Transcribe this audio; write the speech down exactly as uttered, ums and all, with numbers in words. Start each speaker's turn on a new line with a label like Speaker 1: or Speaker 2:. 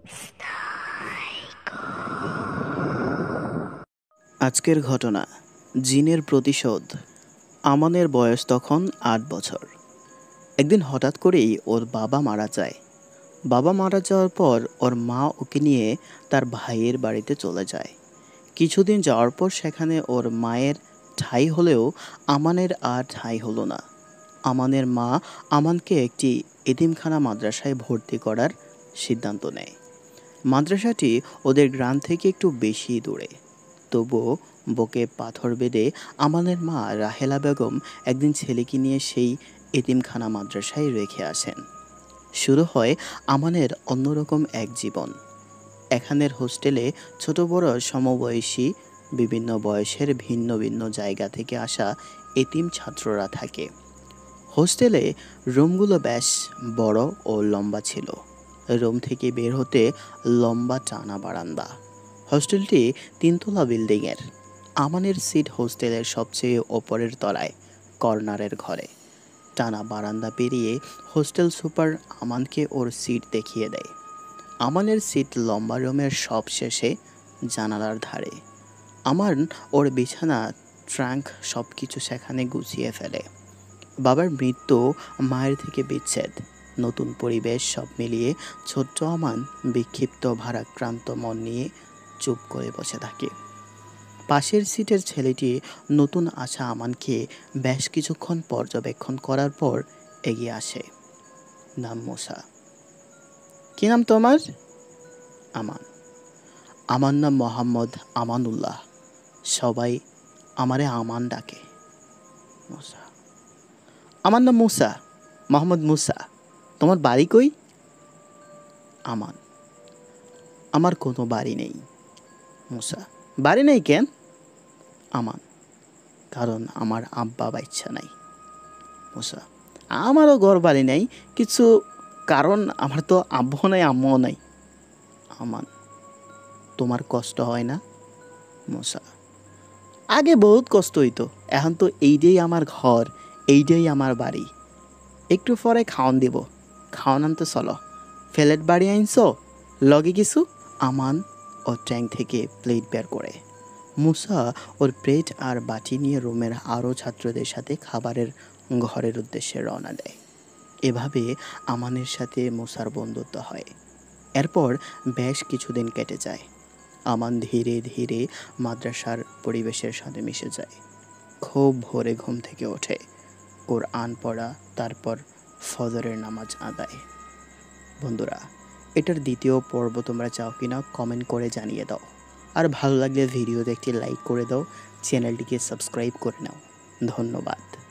Speaker 1: আজকের ঘটনা জিনের প্রতিশোধ। আমানের বয়স তখন আট বছর। একদিন হঠাৎ করেই ওর বাবা মারা যায়। বাবা মারা যাওয়ার পর ওর মা ওকে নিয়ে তার ভাইয়ের বাড়িতে চলে যায়। কিছুদিন যাওয়ার পর সেখানে ওর মায়ের ঠাঁই হলেও আমানের আর ঠাঁই হলো না। আমানের মা আমানকে একটি এতিমখানা মাদ্রাসায় ভর্তি করার সিদ্ধান্ত নেয়। মাদ্রাসাটি ওদের গ্রাম থেকে একটু বেশি দূরে। তবুও বুকে পাথর বেঁধে আমানের মা রাহেলা বেগম একদিন ছেলেকে নিয়ে সেই এতিমখানা মাদ্রাসায় রেখে আসেন। শুরু হয় আমানের অন্যরকম এক জীবন। এখানের হোস্টেলে ছোট বড় সমবয়সী বিভিন্ন বয়সের ভিন্ন ভিন্ন জায়গা থেকে আসা এতিম ছাত্ররা থাকে। হোস্টেলে রুমগুলো বেশ বড় ও লম্বা ছিল। রুম থেকে বের হতে লম্বা টানা বারান্দা। হোস্টেলটি তিনতলা বিল্ডিংয়ের। আমানের সিট হোস্টেলের সবচেয়ে ওপরের তলায় কর্নারের ঘরে। টানা বারান্দা পেরিয়ে হোস্টেল সুপার আমানকে ওর সিট দেখিয়ে দেয়। আমানের সিট লম্বা রুমের সব শেষে জানালার ধারে। আমান ওর বিছানা ট্রাঙ্ক সব কিছু সেখানে গুছিয়ে ফেলে। বাবার মৃত্যু, মায়ের থেকে বিচ্ছেদ, নতুন পরিবেশ সব মিলিয়ে ছোট্ট আমান বিক্ষিপ্ত ভারাক্রান্ত মন নিয়ে চুপ করে বসে থাকে। পাশের সিটের ছেলেটি নতুন আসা আমানকে বেশ কিছুক্ষণ পর্যবেক্ষণ করার পর এগিয়ে আসে। নাম মুসা। কি নাম তোমার? আমান। আমার নাম মোহাম্মদ আমানুল্লাহ। সবাই আমারে আমান ডাকে। মুসা। আমার নাম মুসা, মোহাম্মদ মুসা। তোমার বাড়ি কই? আমান। আমার কোনো বাড়ি নেই। মুসা। বাড়ি নেই কেন? আমান। কারণ আমার আব্বা বাচ্চা নাই। মুসা। আমারও ঘর বাড়ি নাই, কিছু কারণ আমার তো আব্বাও নাই আম্মাও নাই। আমান। তোমার কষ্ট হয় না? মুসা। আগে বহুত কষ্ট হইতো, এখন তো এইটাই আমার ঘর, এইটাই আমার বাড়ি। একটু পরে খাওয়ান দিব, খাওয়ান আনতে চলো। ফ্ল্যাট বাড়ি আনছো, লগে কিছু? আমান ও ট্যাঙ্ক থেকে প্লেট বের করে। মুসা ওর প্লেট আর বাটি নিয়ে রুমের আরও ছাত্রদের সাথে খাবারের ঘরের উদ্দেশ্যে রওনা দেয়। এভাবে আমানের সাথে মুসার বন্ধুত্ব হয়। এরপর বেশ কিছুদিন কেটে যায়। আমান ধীরে ধীরে মাদ্রাসার পরিবেশের সাথে মিশে যায়। খুব ভোরে ঘুম থেকে ওঠে, ওর আন পড়া, তারপর ফজরের নামাজ আদায়। বন্ধুরা, এটার দ্বিতীয় পর্ব তোমরা চাও কিনা কমেন্ট করে জানিয়ে দাও। আর ভালো লাগলে ভিডিওতে একটি লাইক করে দাও, চ্যানেলটিকে সাবস্ক্রাইব করে নাও। ধন্যবাদ।